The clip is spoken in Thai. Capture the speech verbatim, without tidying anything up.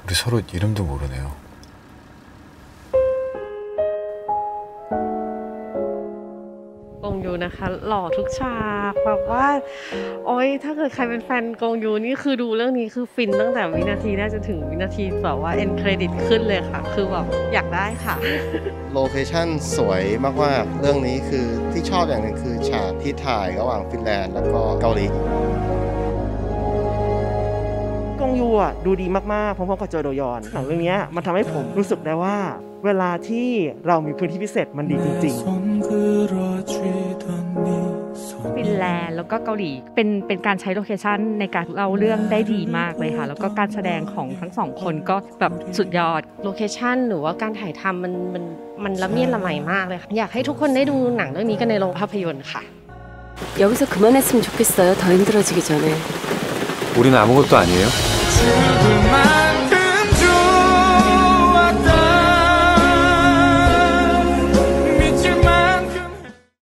우리 서로 이름도 모르네요. กงยูนะคะหล่อทุกฉากแบบว่าโอ๊ยถ้าเกิดใครเป็นแฟนกงยูนี่คือดูเรื่องนี้คือฟินตั้งแต่วินาทีแรกจนถึงวินาทีแบบว่าเอ็นเครดิตขึ้นเลยค่ะคือแบบอยากได้ค่ะโลเคชั่นสวยมากๆเรื่องนี้คือที่ชอบอย่างหนึ่งคือฉากที่ถ่ายระหว่างฟินแลนด์แล้วก็เกาหลีกงยูอ่ะดูดีมากๆพร้อมๆกับโจโดยอนหนังเรื่องนี้มันทำให้ผมรู้สึกได้ว่าเวลาที่เรามีพื้นที่พิเศษมันดีจริงๆฟินแลนด์แล้วก็เกาหลีเป็นเป็นการใช้โลเคชั่นในการเล่าเรื่องได้ดีมากเลยค่ะแล้วก็การแสดงของทั้งสองคนก็แบบสุดยอดโลเคชั่นหรือว่าการถ่ายทำมันมันมันละเมียดละไมมากเลยค่ะอยากให้ทุกคนได้ดูหนังเรื่องนี้กันในโรงภาพยนตร์ค่ะ 여기서그만했으면좋겠어요더힘들어지기전에 우리는 아무것도 아니에요?